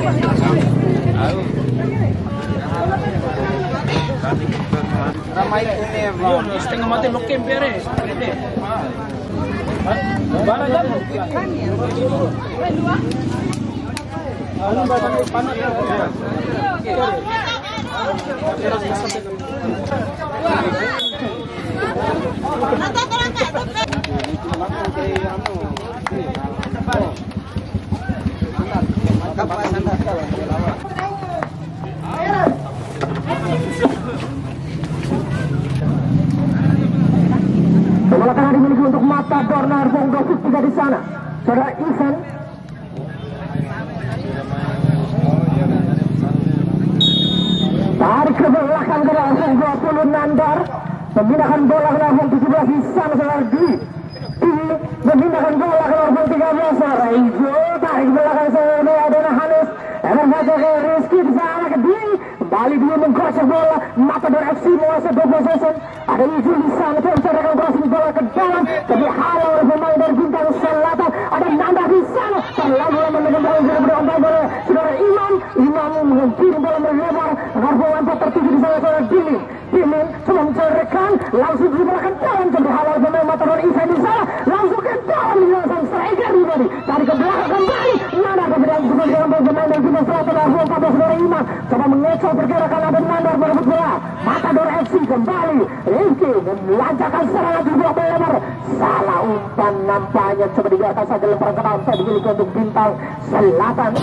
Ramai ini, setengah mati lokem beres. Barang jam. Bola tengah dimiliki untuk Matador Narbong 23 di sana. Saudara Ivan. Tarik ke belakang ke langsung 20 Nandar. Memindahkan bola ke langsung 17 di sana saudara Dwi. Memindahkan bola ke langsung 13 saudara Ijo. Tarik ke belakang saudara Adena Hanes. Evan saja ke Rizky di sana ke Dwi. Kembali Dwi menggosok bola. Matador FC menguasai 2 possession. Ada Ijo di sana menceritakan crossing bola ke dalam. Tapi halau oleh pemain dari Bintang Selatan. Ada Nanda di sana. Terlalu lama menembak bola saudara Imam. Imam mengkirim bola melebar. Harbo lempar tertuju di sana saudara Dimin. Dimin coba menceritakan langsung di bola ke dalam. Tapi halau pemain Matador Ivan di sana. Langsung ke dalam di langsung striker Ribadi. Tarik ke belakang kembali. Nanda kemudian juga di dalam pemain dari Bintang Selatan. Harbo 14 saudara Imam. Coba mengecoh pergerakan ada Nanda merebut bola. Matador FC kembali. Rizky melancarkan serangan di bola melebar. Salah umpan nampaknya coba digatas saja lemparan ke dalam. Saya dimiliki untuk Bintang Selatan.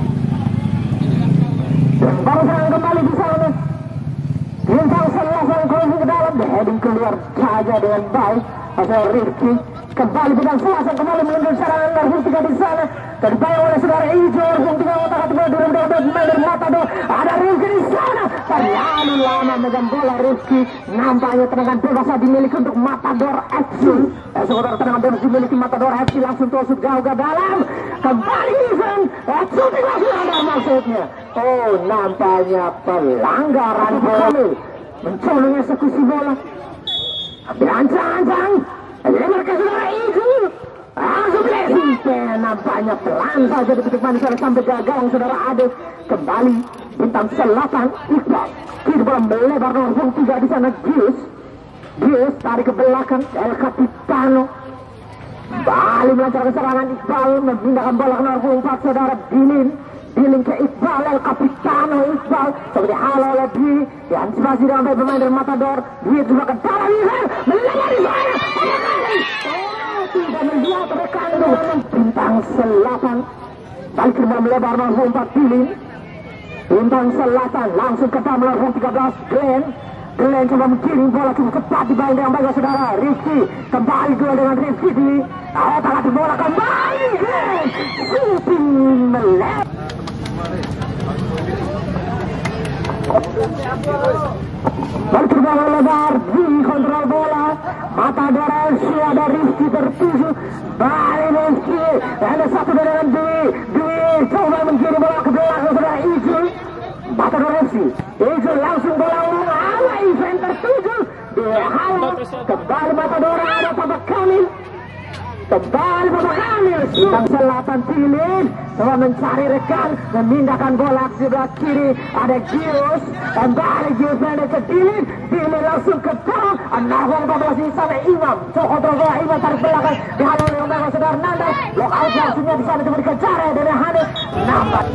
Dan baru serangan kembali di sana. Bintang Selatan closing ke dalam. The heading keluar saja dengan baik. Asal Rizky kembali Bintang Selatan kembali melanjutkan serangan Narbong 3 di sana. Terbayang oleh saudara Ijo. Narbong 3 otak bola dua pemain dari Matador. Ada Rizky di sana. Terlalu lama megang bola Rizky. Nampaknya tendangan bebas dimiliki untuk Matador FC. Saudara tendangan bebas dimiliki Matador FC langsung tusuk jauh ke dalam. Kembali Ivan. Shooting langsung ada maksudnya. Oh, nampaknya pelanggaran bola. Mencoba eksekusi bola. Ancang-ancang. Lebar ke saudara Ijo. Langsung sampai nampaknya pelan saja detik manis sampai ke gawang saudara Ade. Kembali Bintang Selatan Iqbal. Kiri bola melebar Narbong 3 di sana Gius. Gius tarik ke belakang El Capitano. Kembali melancarkan serangan Iqbal. Memindahkan bola ke Narbong 4 saudara Dilin. Dilin ke Iqbal. El Capitano Iqbal. Seperti halau oleh Dwi. Diantisipasi dengan pemain dari Matador. Dwi juga ke dalam Iqbal. Melebar di sana. Tidak melihat rekan Bintang Selatan. Balik ke melebar Narbong 4 Dilin. Bintang Selatan langsung ke dalam Narbong 13 Glenn. Glenn coba mengirim bola cukup cepat dibaik dengan baik saudara Rizky. Kembali dua dengan Rizky di otak bola kembali Glenn. Shooting melebar. Berkembang lebar di kontrol bola. Matador FC ada Rizky tertuju. Balik Rizky. Ada satu dengan Dwi. Dwi coba mengirim bola ke belakang saudara Ijo. Matador FC. Ijo langsung bola ala event tertuju. Dihalau. Kembali Matador ada Papa Kamil. Kembali Papa Kamil. Bintang Selatan Tilin. Coba mencari rekan. Memindahkan bola ke sebelah kiri. Ada Gius. Kembali Gius pendek ke Tilin. Tilin langsung ke dalam. Narbong 14 di sana Imam. Coba kontrol bola Imam tarik belakang. Dihalau oleh Omega saudara Nanda. Block out langsungnya di sana coba dikejar dari Hanes. Nampak.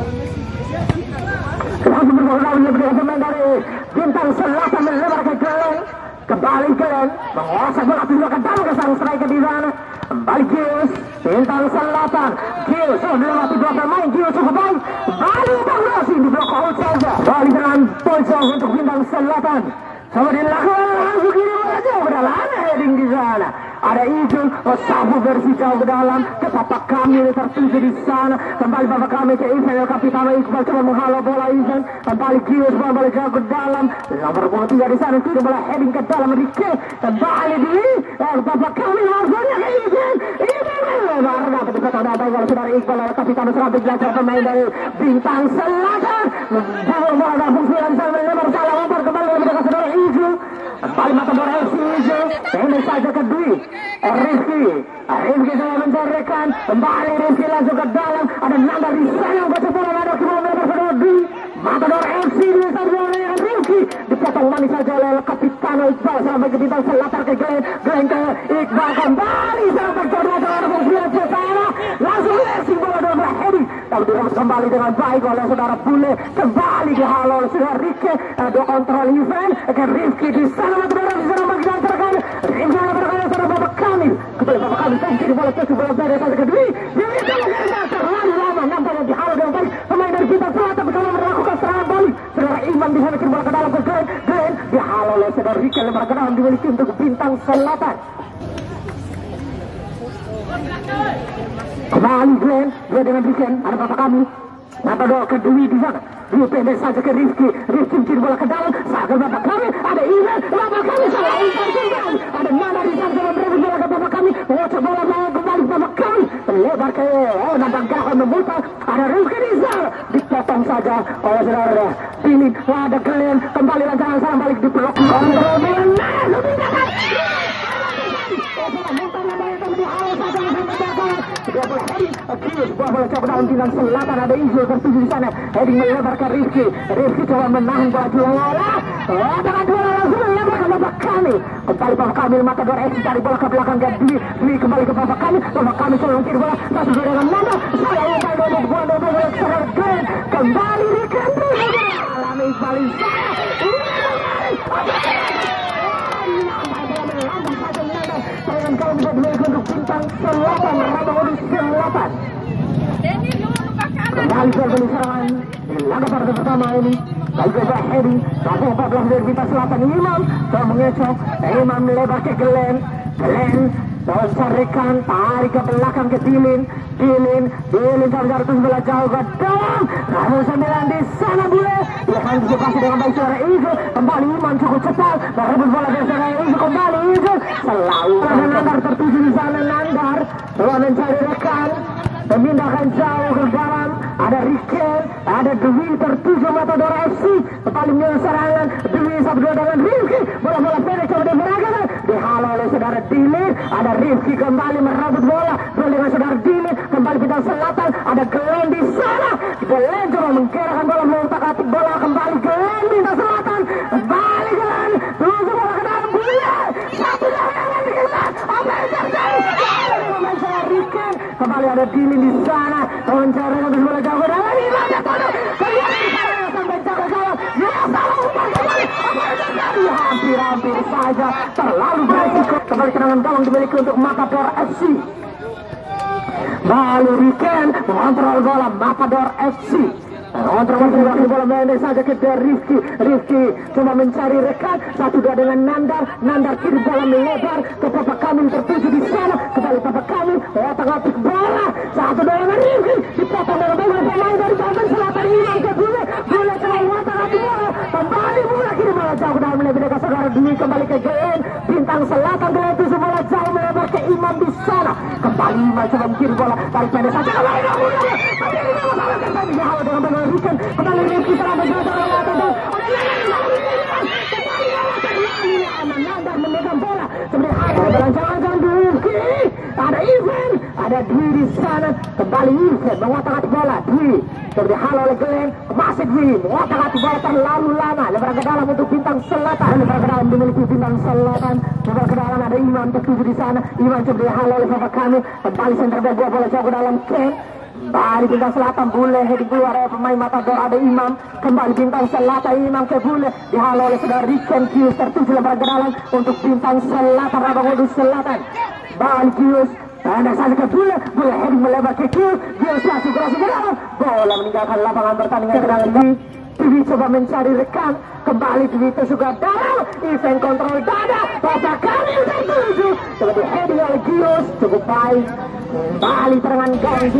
Langsung berbola lebih pemain dari Bintang Selatan melebar ke Glenn. Kembali Glenn menguasai bola ke dalam ke sang striker di sana. Kembali Gius. Bintang Selatan. Gius melewati dua pemain. Gius cukup baik. Kembali Bang Rossi di blok out saja. Balik dengan poin untuk Bintang Selatan. Coba dilakukan langsung kiri bola jauh ke dalam. Heading di sana. Ada Ijo, sabu versi jauh ke dalam. Ke Papa Kamil tertuju di sana. Kembali Papa Kamil ke Ivan El Capitano Iqbal coba menghalau bola Ivan. Kembali Gius kembali jauh ke dalam. Nomor bola 3 di sana sudah bola heading ke dalam Rike. Kembali di Papa Kamil langsungnya ke Ivan. Ivan melebar dapat dikatakan baik oleh saudara Iqbal El Capitano serabut belajar pemain dari Bintang Selatan. Membawa bola dan fungsi yang sana melebar salah umpan kembali lebih dekat saudara Ijo. Kembali Matador FC Ijo. Pendek saja ke Dwi. Rizky sudah mencarikan. Kembali Rizky langsung ke dalam. Ada Nanda di sana. Gosok bola ada Matador FC di sana Rifki dipotong manis saja oleh Kapitano Iqbal sampai ke bintang selatan ke Glenn ke Iqbal kembali sampai ke sana langsung lesi bola dalam heading tapi direbut kembali dengan baik oleh saudara Bule kembali dihalau oleh saudara Rike ada kontrol event ke Rifki di sana Matador di sana bagi terkan Rifki berkali saudara Bapak Kamil kembali Bapak Kamil kiri bola ke bola dari saja ke Dwi terlalu lama nampaknya dihalau dengan baik pemain dari bintang selatan bersama melakukan serangan balik saudara Iman di sana kiri bola ke dalam ke Glenn dihalau oleh saudara Rike lebar ke dalam dimiliki untuk bintang selatan. Kembali Glenn, dia dengan Rike, ada Bapak kami. Matador ke Dwi di sana. Dwi pendek saja ke Rifki. Rifki kiri bola ke dalam. Saat Bapak kami, ada Iman. Bapak kami salah umpan kembali. Ada Nana di sana dalam berebut bola ke Bapak kami. Mengocok bola mau kembali Bapak kami. Melebar ke nampak gawang memutar. Ada Rifki di sana. Dipotong saja oleh saudara Pilih. Ada Glenn kembali lancaran salam balik di blok. Kontrol menang. Sebuah bola coba dalam bintang selatan ada Izul tertuju di sana. Heading melebar ke Rifki. Rifki coba menahan bola juara. Dengan bola langsung melebar ke Bapak kami. Kembali Bapak kami Matador FC cari bola ke belakang ke Dwi kembali ke Bapak kami. Bapak kami coba kiri bola satu dengan Nanda. Saya umpan bola ke Glenn. Kembali Rifki. Alami balik kau bisa dimiliki untuk bintang selatan Rabaul Selatan. Kembali ke serangan laga partai pertama ini. Baik ke Hedi, langsung 14 dari bintang selatan Imam. Coba mengecok, Imam melebar ke Glenn. Carikan, tarik ke belakang ke Dilin sampai terus bola jauh ke dalam. Namun 9 di sana Bule. Dia akan disepasi dengan baik suara Izu. Kembali Iman cukup cepat. Merebut bola dari sana Izu kembali Izu. Selalu Nandar tertuju di sana Nandar. Coba mencari rekan. Memindahkan jauh ke dalam. Ada Riken, ada Dwi tertuju Matador FC. Kembali menyerang serangan. Dwi satu dengan Rifki. Bola-bola pendek coba diberangkat. Dihalau oleh saudara Dilin. Ada Rifki kembali merebut bola. Dengan saudara Dilin kembali bintang selatan. Ada Glenn di sana. Glenn coba menggerakkan bola mengotak-atik bola kembali Glenn bintang selatan. Kembali Glenn. Tuju bola ke dalam Bule. Satu dengan Rifki. Apa yang terjadi? Riken kembali ada Dilin di sana. Mencari dengan bola jauh dan lagi banyak bodoh. Sampai jaga gawang. Ya salah umpan kembali. Apa yang terjadi? Hampir saja terlalu beresiko. Kembali serangan gawang dimiliki untuk Matador FC. Lalu Riken mengontrol bola Matador FC. Kontrol bola pendek saja ke Rifki cuma mencari rekan 1-2 dengan Nandar kiri bola melebar ke Bapak Kamil tertuju di sana. Kembali Bapak Kamil otak-atik bola 1-2 dengan Rifki dipotong dengan bola pemain dari Banten Selatan Imam ke Bule coba otak-atik bola kembali bola kiri bola jauh ke dalam melebar ke saudara Dwi kembali ke Glenn bintang selatan Glenn tuju bola jauh melebar ke Imam di sana. Kembali Imam coba kiri bola tarik pendek saja kembali dengan bola Riken kembali Rifki terlambat Nandar memegang bola sebenarnya berancangan Rifki ada Ivan ada Dwi di sana kembali Ivan mengotak-atik bola Dwi seperti halo oleh Glenn masih Dwi mengotak-atik bola terlalu lama lebar ke dalam untuk bintang selatan lebar ke dalam dimiliki bintang selatan lebar ke dalam ada Iman tertuju di sana Iman seperti halo oleh Bapak kami kembali center back bola jauh ke dalam Ken. Kembali bintang selatan Bule heading keluar oleh pemain Matador ada Imam. Kembali bintang selatan Imam ke Bule dihalau oleh saudara Riken Kius tertuju lebar ke dalam untuk bintang selatan Rabaul Selatan. Balik Kius pendek saja ke Bule heading melebar ke Kius masuk ke dalam bola meninggalkan lapangan pertandingan ke dalam Dwi coba mencari rekan kembali Dwi juga dalam event kontrol dada Bapak kami tertuju seperti heading oleh Kius cukup baik kembali serangan gawang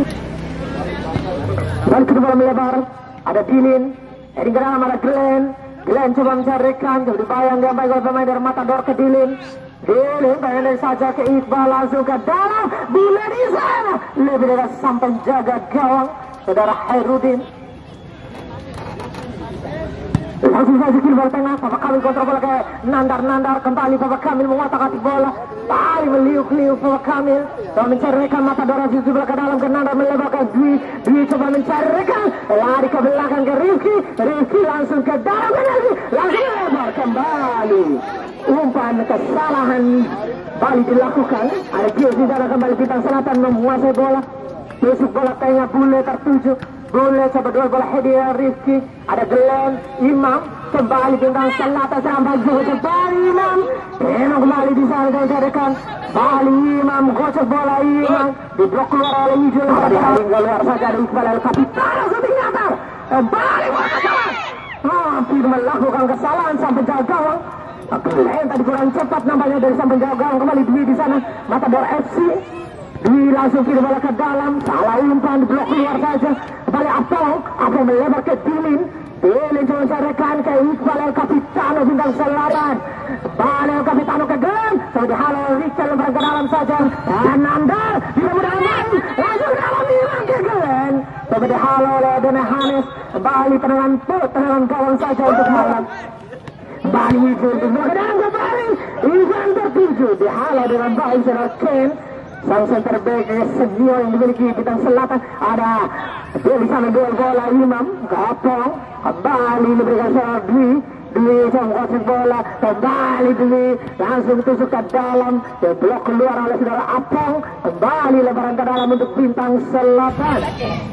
dan kedua melebar ada Dilin heading ke dalam ada Glenn coba mencari rekan coba dibayang dia baik oleh pemain dari Matador ke Dilin pendek saja ke Iqbal langsung ke dalam Bule di sana lebih dekat sampai jaga gawang saudara Hairudin Langsung saja kiri bola tengah, Bapak Kamil kontrol bola ke Nandar kembali Bapak Kamil mengotak-atik bola, Bali meliuk-liuk Bapak Kamil, coba mencari rekan Matador FC bola ke dalam ke Nandar melebar ke Dwi coba mencari rekan, lari ke belakang ke Rifki langsung ke dalam ke Nazi, langsung melebar kembali, umpan kesalahan Bali dilakukan, ada Gius di sana kembali Bintang Selatan menguasai bola, tusuk bola tengah Bule tertuju. Boleh coba dua bola header Rifki, ada Glenn, Imam, kembali Bintang Selatan sampai juga kembali Imam kembali di sana dan carikan Bali Imam, gocek bola Imam, diblok keluar oleh Ijul, tinggal luar saja dari Iqbal El Kapitano, shooting atas, Bali bola hampir melakukan kesalahan sampai jauh gawang. Glenn tadi kurang cepat nampaknya dari sampai jauh gawang, kembali Dwi di sana, Matador FC. Dwi langsung kiri bola ke dalam, salah umpan, blok keluar saja. Kembali Apong melebar ke Dilin coba carikan ke Iqbal El Kapitano Bintang Selatan. Kembali El Kapitano ke Glenn, coba dihalau Richard lebar ke dalam saja. Nandar, tidak mudah main, langsung dalam hilang ke Glenn. Coba dihalau oleh Dene Hanes, kembali tendangan gawang saja untuk malam. Bali Ijul ke dalam kembali, Izan tertuju, dihalau dengan baik saudara Ken. Sang center back senior yang dimiliki Bintang Selatan, ada dia di sana duel bola Imam Gapong, kembali diberikan seorang Dwi menguasai bola, kembali Dwi langsung tusuk ke dalam, blok keluar oleh saudara Apong, kembali lebaran ke dalam untuk Bintang Selatan.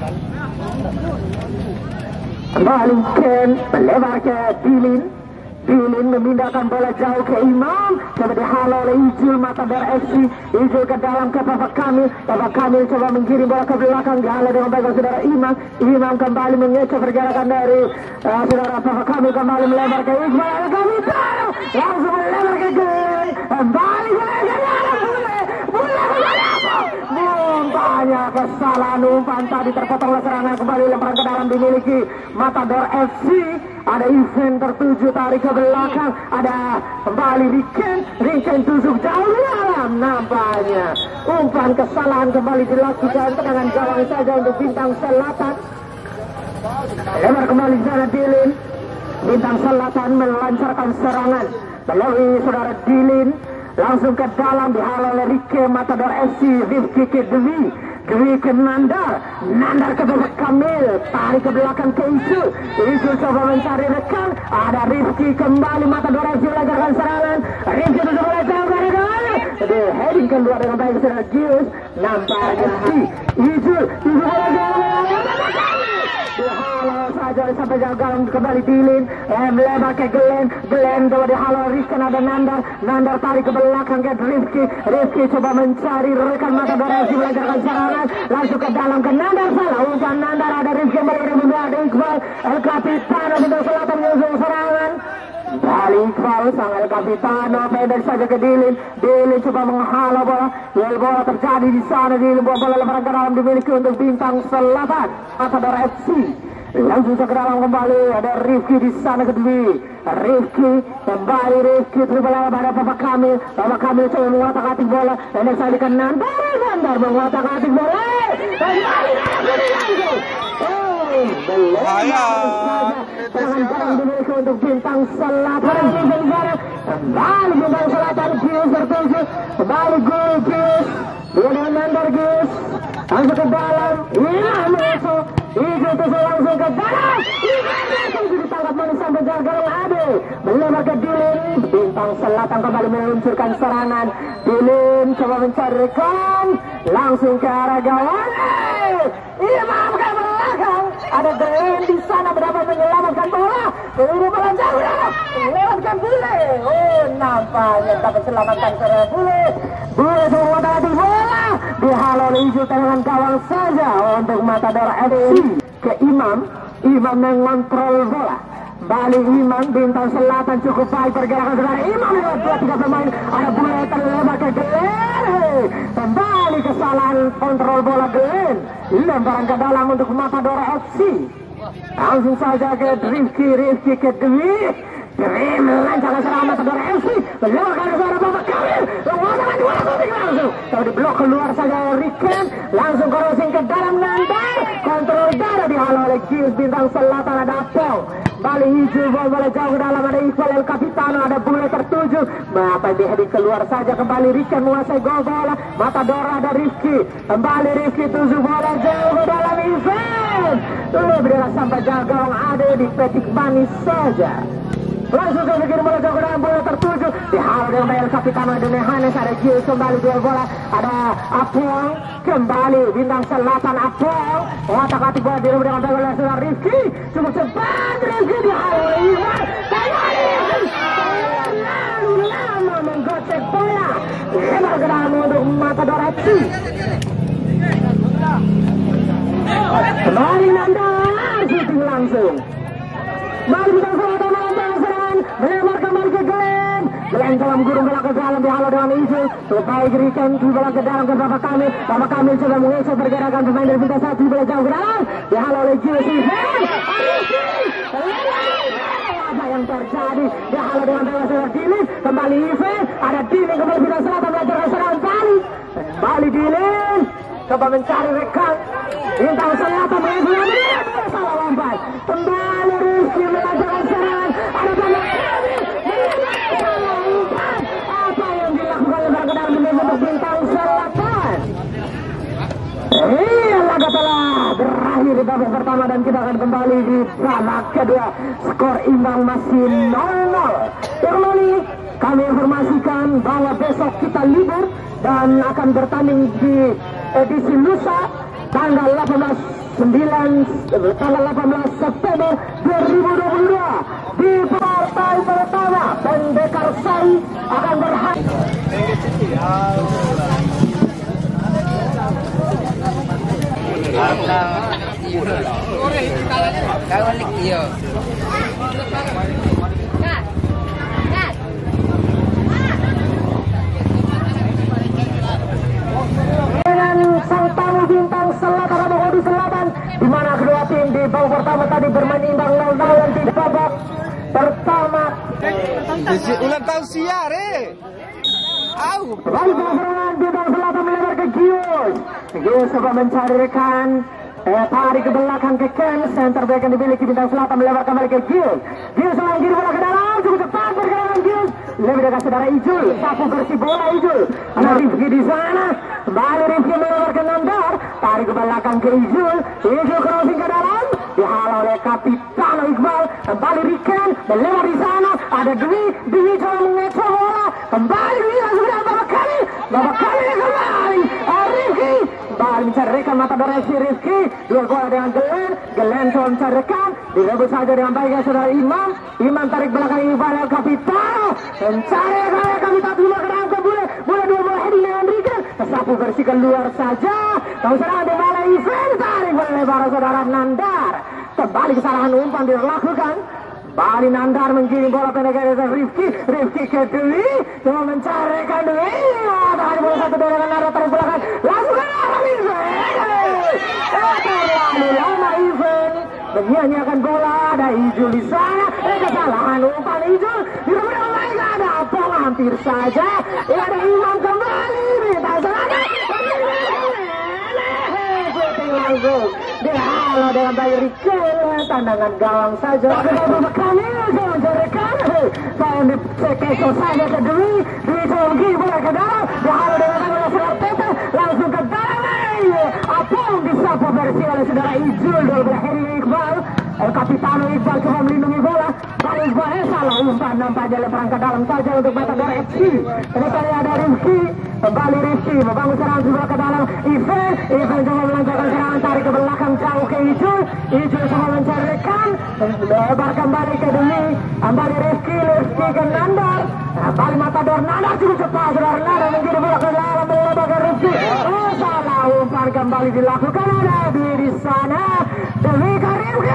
Kembali Ken melebar ke Dilin memindahkan bola jauh ke Imam, coba dihalau oleh Ijul Matador FC, Ijul ke dalam ke Bapak Kamil coba mengirim bola ke belakang, dihalau dengan baik saudara Imam kembali mengecoh pergerakan dari saudara Bapak Kamil, kembali melebar ke Iqbal El Kapitano, langsung melebar ke Glenn, kembali ke banyak kesalahan umpan tadi terpotong oleh serangan, kembali lemparan ke dalam dimiliki Matador FC. Ada event tertuju tarik ke belakang, ada kembali Riken tusuk jauh di dalam, nampaknya umpan kesalahan kembali dilakukan, tendangan gawang saja untuk Bintang Selatan. Lebar kembali di sana Dilin, Bintang Selatan melancarkan serangan melalui saudara Dilin, langsung ke dalam dihalau oleh Rike Matador FC, Rifki ke Dwi ke Nandar ke Bapak Kamil, tarik ke belakang ke Ijul coba mencari rekan, ada Rifki kembali Matador FC melancarkan serangan, Rifki itu coba melancarkan kembali, heading keluar dengan baik saudara Gius, nampaknya Ijul dihalau saja sampai gagal, kembali Dilin, melebar ke Glenn coba dihalau Rizkan, ada Nandar tarik ke belakang ke Rifki coba mencari rekan Matador FC melancarkan serangan, langsung ke dalam ke Nandar, salah umpan Nandar, ada Rifki kembali ada Iqbal El Kapitano Bintang Selatan menyusul serangan. Bali Iqbal sang El Kapitano pendek saja ke Dilin coba menghalau bola terjadi di sana, Dilin bola lebaran ke dalam dimiliki untuk Bintang Selatan Matador FC. Langsung ke dalam kembali, ada Rifki di sana ke Dwi, Rifki terbola pada Bapak Kamil coba mengotak-atik bola, pendek saja ke Nandar mengotak-atik bola, kembali langsung. Tangan dimiliki untuk Bintang Selatan. Kembali Bintang Selatan, Gius tertuju, kembali Gius, dia dengan Nandar Gius, langsung ke dalam, Imam masuk, Ijul tusuk langsung ke dalam, Imam ditangkap manis sampai jalan Ade, melebar ke Dilin, Bintang Selatan kembali meluncurkan serangan, Dilin coba mencari rekan, langsung ke arah gawang, Imam ke belakang, ada Glenn di sana berdapat menyelamatkan bola, peluru bola jauh melewatkan Bule, nampaknya dapat selamatkan ke Bule semua tadi bola dihalau oleh Ijul, tendangan gawang saja untuk Matador FC ke Imam mengontrol bola, balik Imam, Bintang Selatan cukup baik pergerakan saudara Imam lewat 2-3 pemain, ada Bule terlebar ke Glenn, kembali kesalahan kontrol bola Glenn, lemparan ke dalam untuk Matador FC, langsung saja ke Rifki ke Dwi melancarkan serangan Matador FC, melakukan suara Bapak Kamil, menguasai dua langsung, kalau diblok keluar saja Riken, langsung crossing ke dalam Nandar, kontrol saudara dihalau oleh Gius bintang selatan ada Apong. Bali hijau bola jauh ke dalam ada Iqbal El Capitano, ada bule tertuju. Mata diheading keluar saja kembali Rikan menguasai gol bola. Matador ada Rifki. Kembali Rifki tuju bola jauh ke dalam event. Lebih dekat sampai gawang ada di petik manis saja. Langsung saya bikin bola jauh ke dalam bola tertuju. Dihalau dengan El Capitano dan Nehanes ada Gius kembali duel bola. Ada Apong. Kembali bintang selatan Apong. Otak-atik bola di dengan bola oleh Rifki. Cukup cepat Rifki dihalau oleh Ivan. Terlalu lama menggocek bola. Lebar ke dalam untuk Matador FC. Kembali Nandar shooting langsung. Mari bintang selatan melakukan serangan. Melebar kembali ke Glenn. Glenn dalam gurung bola ke dalam dihalau dengan Isu. Supaya Rikan di bola ke dalam ke Bapak Kamil. Bapak Kamil coba mengeser pergerakan pemain dari bintang satu bola jauh ke dalam. Dihalau oleh Gius. Apa yang terjadi? Dihalau dengan bola Dili. Kembali Ive. Ada Dili kembali bintang selatan melakukan serangan Bali. Bali Dili. Coba mencari rekan. Bintang selatan mengeser. Salah lompat. Kembali Rizky melakukan serangan. Ada pemain. Apa yang dilakukan oleh dalam untuk bintang selatan? Laga telah berakhir di babak pertama dan kita akan kembali di babak kedua. Skor imbang masih 0-0. Terlebih kami informasikan bahwa besok kita libur dan akan bertanding di edisi lusa tanggal 18 September 2022 di partai pertama Pendekar Sari akan berhadapan. Sang tamu bintang selatan atau Hodi Selatan, di mana kedua tim di babak pertama tadi bermain imbang 0-0 dan di babak pertama. Ulang tahun siar Lalu serangan bintang selatan melebar ke Gius. Gius coba mencari rekan. Tarik ke belakang ke Ken. Center back yang dimiliki bintang selatan melebar kembali ke Gius. Gius melangkiri bola ke dalam. Cukup cepat pergerakan Gius. Lebih dekat saudara Ijul. Sapu bersih bola Ijul. Ada Rifki di sana. Kembali Rifki melebar ke Nandar. Tarik ke belakang ke Ijul. Ijul crossing ke dalam. Dihalau oleh Kapitano Iqbal. Kembali Riken melebar di sana. Ada Dwi. Dwi coba mengecor bola. Kembali Dwi langsung ke dalam Bapak Kali. Bapak Kali kembali. Rifki. Kembali mencari rekan Matador FC Rifki. Dua bola dengan Glenn. Glenn coba mencari rekan. Direbut saja dengan baik ya saudara Imam. Imam tarik belakang Iqbal El Capitano. Mencari rekan Capitano dulu ke dalam ke Bule. Bule dua bola heading dengan Riken. Sapu bersih keluar saja. Tahu serangan di mana event. Tarik melebar saudara Nandar. Kembali kesalahan umpan dilakukan. Bali Nandar menggiring bola pendek dari Rifki. Rifki ke Dwi. Coba mencari ke Dwi. Tahan bola satu dengan Nandar tarik belakang. Langsung ke dalam event. Terlalu lama event menyanyiakan bola. Ada Ijul di sana. Kesalahan umpan Ijul. Direbut oleh ada Apong hampir saja. Ada Imam kembali. Minta serangan. Langsung dihalau dengan baik Riken. Tandangan gawang saja. Bapak Kamil menjadikan saya dicekesok saja ke Dwi. Dwi Conggi bola ke dalam. Dihalau dengan tangan Saudara Tete. Langsung ke dalam. Apong disapu bersih oleh saudara Ijul. Dua berakhir Iqbal. El Capitano Iqbal coba melindungi bola. Bali Iqbal salah umpan. Nampaknya lemparan ke dalam saja untuk Matador FC. Kedepannya ada Rifki. Kembali Rifki membangun serangan bola ke dalam. Ivan coba melancarkan serangan tarik ke belakang jauh ke Ijul. Ijul coba mencari rekan. Lebar kembali ke Dwi. Kembali Rifki ke Nandar. Kembali Matador Nandar cukup cepat. Saudara Nandar menggiring bola ke dalam melebar ke Rifki. Salah umpan kembali dilakukan. Ada Dwi di sana. Dwi ke Rifki.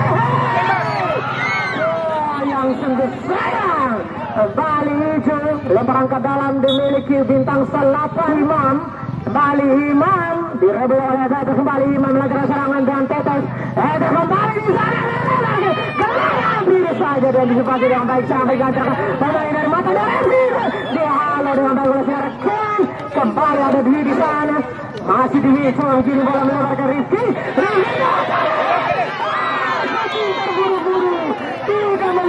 Yang sungguh sayang. Bali Ijul lemparan ke dalam dimiliki bintang selatan Imam. Kembali Imam direbut oleh Tetes. Kembali Imam melakukan serangan dengan Tetes. Tetes kembali di sana lagi. Gelangan diri saja dan disepati dengan baik sampai gancakan pemain dari Matador FC. Dihalau dengan baik oleh Serkan. Kembali ada Dwi di sana. Masih Dwi coba begini bola melebar ke Rifki. Rifki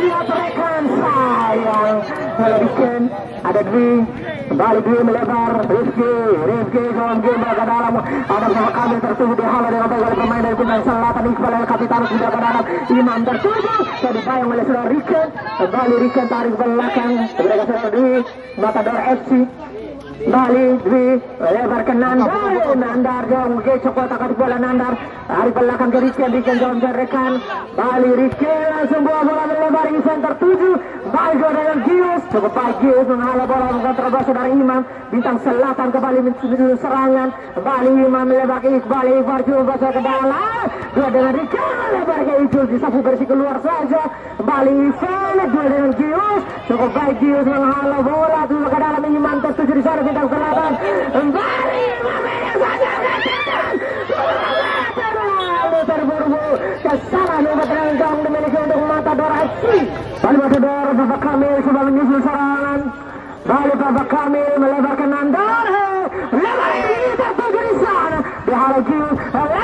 dilihat rekan, sayang. Bikin ada Dwi, kembali Dwi melebar, Rifki dalam game ke dalam, ada sama kami tertuju di halo dengan oleh pemain dari Bintang Selatan, Iqbal El Kapitan sudah ke dalam, Imam tertuju, jadi bayang oleh saudara Riken, kembali Riken tarik belakang, mereka saudara Dwi, Matador FC. Bali Dwi lebar ke Nandar jauh gecok kotak bola Nandar dari belakang ke Riken jauh rekan Bali Riken langsung bola melebar di center 7 Bali dengan Gius cukup baik Gius menghalau bola kontrabas dari Imam Bintang Selatan kembali menuju serangan Bali Imam melebar ke Iqbal coba ke dalam dua dengan Riken lebar ke Ijul disapu bersih keluar saja Bali Ivan dua dengan Gius cukup baik Gius menghalau bola coba ke dalam Imam tertuju di sana Bintang Selatan kembali terburu-buru kesalahan yang bertanggung dimiliki untuk Matador FC. Bali Matador Bapak Kamil coba menyusul serangan. Bali Bapak Kamil melebar ke Nandar. Lebar ini tertuju di sana. Dihalau Gius.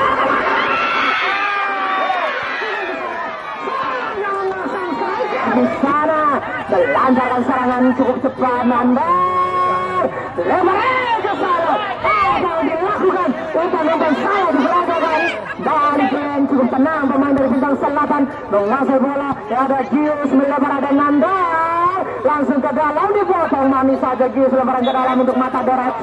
Di sana melancarkan serangan cukup cepat Nandar. Lebar ke sana. Apa yang dilakukan? Umpan saya diberangkatkan. Bali Glenn cukup tenang pemain dari Bintang Selatan menguasai bola. Ada Gius melebar ada Nandar langsung ke dalam dipotong manis saja Gius lebaran ke dalam untuk Matador FC.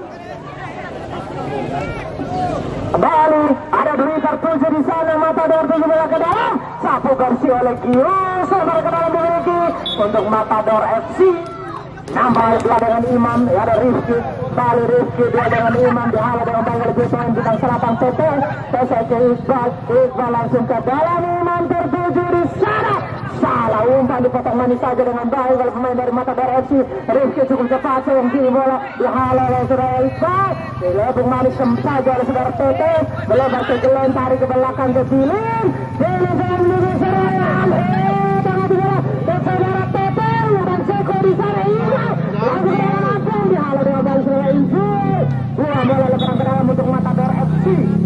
Bali ada Dwi tertuju di sana Matador tuju bola ke dalam sapu bersih oleh Gius lebaran ke dalam dimiliki untuk Matador FC. Nampak dua dengan Imam, ada Rifki, Bali Rifki dua dengan Imam dihalau dengan Banggal Bintang Bintang Selatan TT, ke Iqbal langsung ke dalam Imam tertuju di sana. Salah umpan dipotong manis saja dengan baik oleh pemain dari Matador FC. Rifki cukup cepat yang kiri bola dihalau oleh saudara Iqbal. Dilebung manis saja oleh saudara TT, melebar ke Glenn tarik ke belakang ke Bilin. Bilin dengan menuju serangan. Tengah di bola dan saudara TT dan Seko di sana Imam. Langsung ke dalam langsung dihalau dengan baik saudara Ijul. Dua bola lebaran ke dalam untuk Matador FC.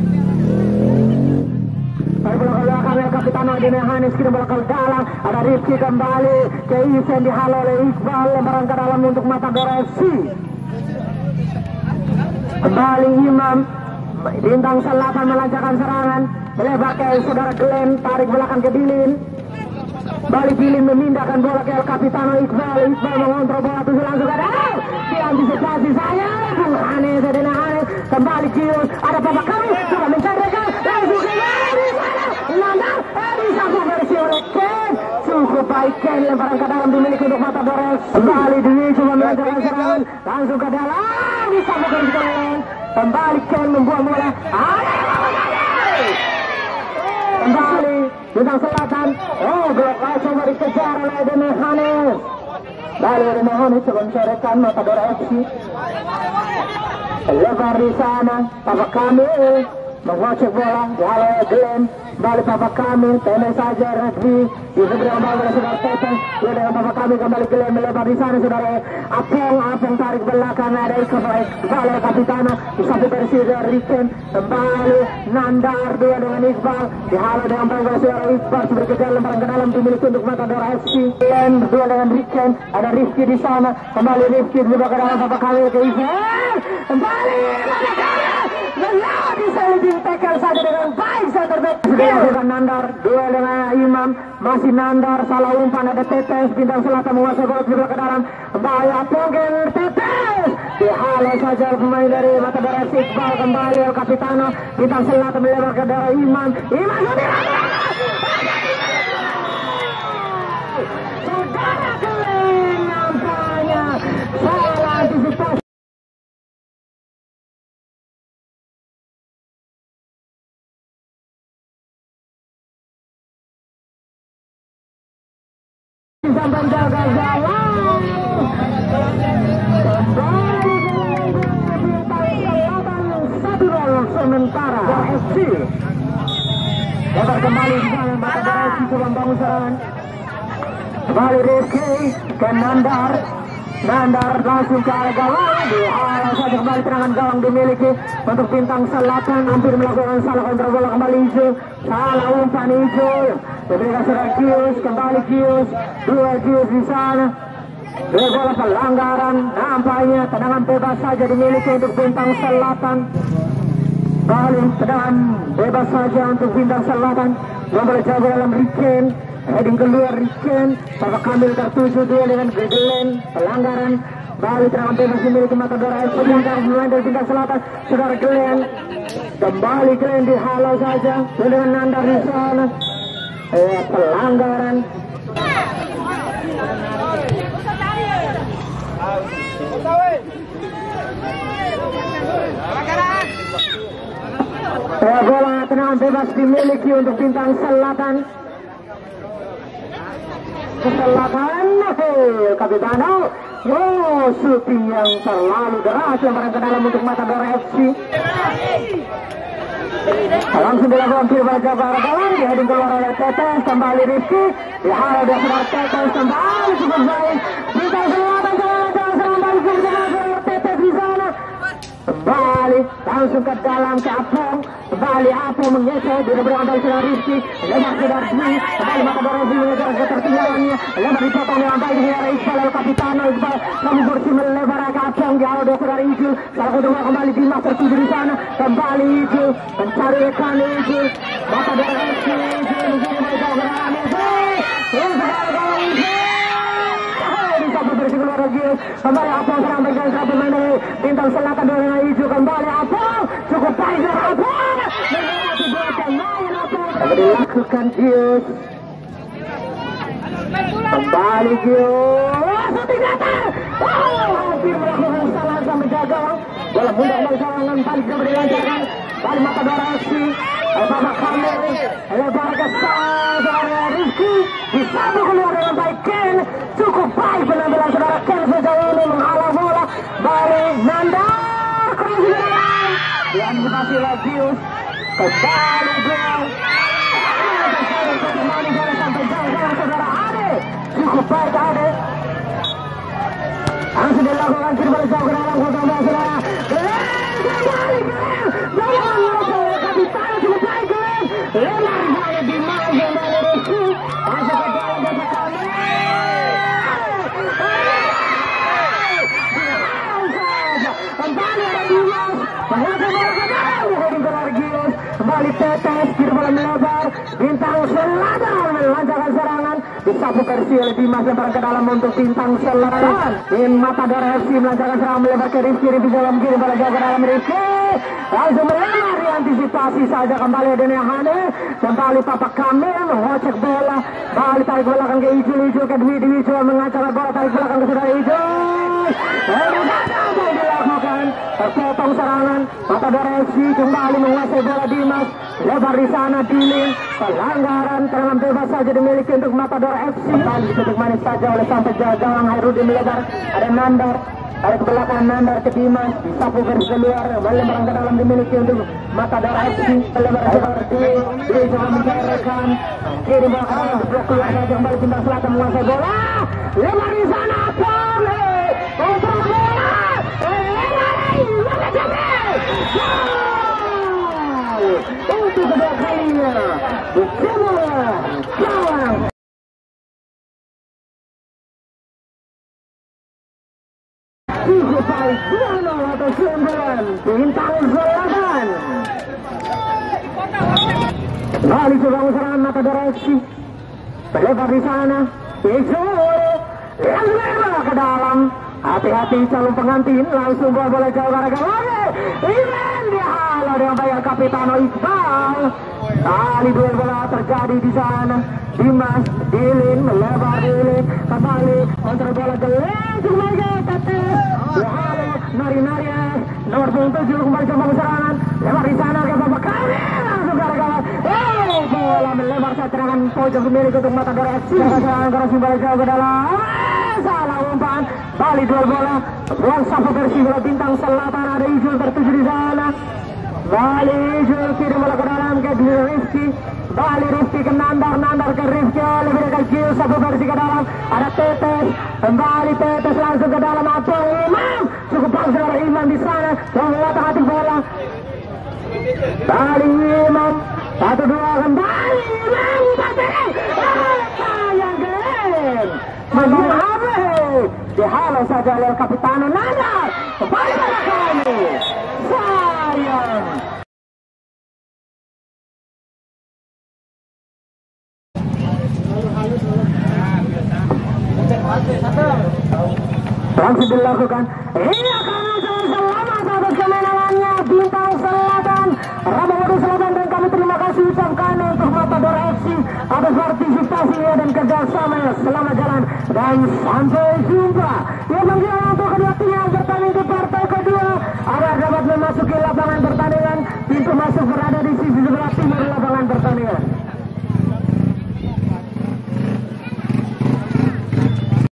Dari bola ke belakang El Kapitan Adine Hanis kini bola ke dalam ada Rifki kembali ke Isen dihalau oleh Iqbal lebaran ke dalam untuk Matador FC. Kembali Imam Bintang Selatan melancarkan serangan melebar ke saudara Glenn tarik belakang ke Bilin. Bali Bilin memindahkan bola ke El Capitano Iqbal mengontrol bola tujuh langsung ke dalam diantisipasi saya Bung Hanis Adine Hanis kembali Gius ada Bapak kami coba mencarikan langsung ke Nandar disapu bersih oleh Ken cukup baik Ken lemparan ke dalam dimiliki untuk Matador FC. Kembali Dwi coba melancarkan serangan langsung ke dalam disapu bersih Ken kembali Ken membuang bola kembali Bintang Selatan blok coba dikejar oleh Adine Hanis. Bali Adine Hanis coba mencoretkan Matador FC lebar di sana Bapak Kamil mengocek bola dihalau oleh Glenn. Balik Bapak Kamil pendek saja Radwi diberikan bola oleh saudara Teteng dengan Bapak Kamil kembali Glenn melebar di sana saudara Apong tarik belakang ada Iqbal Bali Kapitana disapu bersih dari Riken kembali Nandar dua dengan Iqbal dihalau dengan bola oleh saudara Iqbal sebagai kejar lemparan ke dalam dimiliki untuk Matador FC. Glenn dua dengan Riken ada Rifki di sana kembali Rifki juga ke dalam Bapak Kamil ke Iqbal kembali Bapak Kamil melaju sliding tackle saja dengan baik center back dengan Nandar dua dengan Imam masih Nandar salah umpan ada Tetes Bintang Selatan menguasai bola juga ke dalam bahaya Pongel Tetes dihalau saja pemain dari Matador FC. Iqbal kembali El Capitano Bintang Selatan melebar ke dalam Imam saudara keren nampaknya salah antisipasi sampai jaga jalan kembali Bintang Selatan 1-0 sementara FC lebar kembali di sana Matador FC coba membangun serangan kembali Rifki ke Nandar Nandar langsung ke arah gawang, dihalau saja kembali serangan gawang dimiliki untuk bintang selatan, hampir melakukan salah kontrol bola kembali hijau, salah umpan hijau, diberikan serang Kius, kembali Kius, dua Kius di sana, dua bola pelanggaran, nampaknya tendangan bebas saja dimiliki untuk bintang selatan, kembali tendangan bebas saja untuk bintang selatan, yang boleh jauh dalam Riken. Heading keluar Riken, Bapak Kamil tertuju duel dengan Gregelen, pelanggaran, balik serangan bebas dimiliki Matador FC, pemain dari bintang selatan, saudara Glen, kembali Glen dihalau saja, dengan Nandar di sana, pelanggaran. Bola tendangan bebas dimiliki untuk bintang selatan. Selatan, Kapitano, shooting yang terlalu deras lemparan ke dalam untuk Matador FC. Langsung dilakukan kiri pada Jabar Galang, dihading keluar oleh Tetes, kembali Rizky, dihalau dia sedang Tetes, kembali cukup baik, bintang selatan, serang balik Tetes di sana. Kembali langsung ke dalam ke Apong, kembali Apong menggeser, diberikan dari sedang Rizky, lebar sedang Dwi, kembali Matador FC mengejar ketertinggalannya, lebar dipotong dengan baik dengan Iqbal El Kapitano, Iqbal kami bersih melebar ke Apong, dihalau dia sedang Ijul, salah kedua kembali Dimas tertuju di sana, kembali Ijul, mencari rekan Ijul, Matador FC, Ijul menjadi mereka berani, bersih keluar lagi, kembali Apong serang bagian serang pemain dari bintang selatan dengan hijau, kembali Apong cukup baik dari Apong melewati dua pemain Apong, kembali dilakukan Gius, kembali Gius, shooting datar, hampir melakukan salah sampai gawang, bola mudah kembali serangan balik kembali dilancarkan, balik Matador FC, Bapak Kamil lebar ke saudara Rizky, disabu keluar dengan baik Ken, cukup baik penampilan saudara Ken sejauh ini menghalau bola, balik Nandar, keras di dalam, diantisipasi Lagius, kembali gol, kembali bola sampai jauh saudara Ade, cukup baik Ade, langsung dilakukan kiri balik jauh ke dalam kota saudara, kembali lemar saya di mana dari Rizky, masuk ke dalam Bapak Kamil, kembali ada Dimas, mengaku bola ke dalam, heading keluar Gius, kembali Tetes, kiri bola melebar, bintang selatan melancarkan serangan, disapu versi oleh Dimas lemparan ke dalam untuk bintang selatan, Matador FC melancarkan serangan melebar ke Rizky, di dalam kiri bola jauh ke dalam Rizky, langsung melemar diantisipasi saja kembali Dene Hane, kembali Papa Kamil mengocek bola, balik tarik belakang ke Ijul ke Dwi mengancam bola tarik belakang ke saudara Ijul, dilakukan terpotong serangan Matador FC kembali menguasai bola Dimas, lebar di sana Dilin, pelanggaran tendangan bebas saja dimiliki untuk Matador FC, kembali ditutup manis saja oleh sampai gawang Hairudin melebar, ada Nandar, tarik ke belakang Nandar ke Dimas, disapu garis keluar, lemparan ke dalam dimiliki untuk Matador FC, lebar seperti coba mencari rekan, kiri bola ke dalam diblok keluar saja kembali bintang selatan menguasai bola, lebar di sana Pole, kontrol bola, untuk kedua kalinya, bersama gawang. Cukup baik, 2-0 atau 9, bintang selatan. Kali coba serangan Matador FC, berlebar di sana, Ijul, yang lebar ke dalam. Hati-hati calon pengantin, langsung bola jauh ke gawang. Iman dihalau dengan baik Kapitano Iqbal. Kali duel bola terjadi di sana. Dimas, Dilin, melebar Dilin, kembali kontrol bola Gelen, cukup baik Tetes. Dihalau Nari nomor 7 kembali coba serangan, lebar di sana ke Bapak Kamil, langsung ke gawang. Bola melebar saat serangan pojok milik untuk Matador FC. Serangan keras bola jauh ke dalam. Salah umpan, balik duel bola, ruang sapu versi bola bintang selatan, ada Ijul tertuju di sana, balik Ijul kiri bola ke dalam ke Rizky, balik Rizky ke Nandar ke Rizky, lebih dekat kill satu versi ke dalam. Ada Tetes, kembali Tetes langsung ke dalam. Atau Imam, cukup bagus dari Imam di sana. Mengotak hati bola. Kali Imam, 1-2 kembali Imam. Sayang keren. Memang habis. Dihalau saja oleh Kapitano Nandar. Kembali pada kami. Sayang. Transit dilakukan. Iya kami selama sahabat kemenangannya Bintang Selatan, Rabawodo Selatan, dan kami terima kasih ucapkan untuk Matador FC atas partisipasinya dan kerjasamanya. Selamat jalan dan sampai jumpa. Yang panggilan untuk kedua tim yang bertanding di partai kedua agar dapat memasuki lapangan pertandingan. Pintu masuk berada di sisi sebelah timur lapangan pertandingan.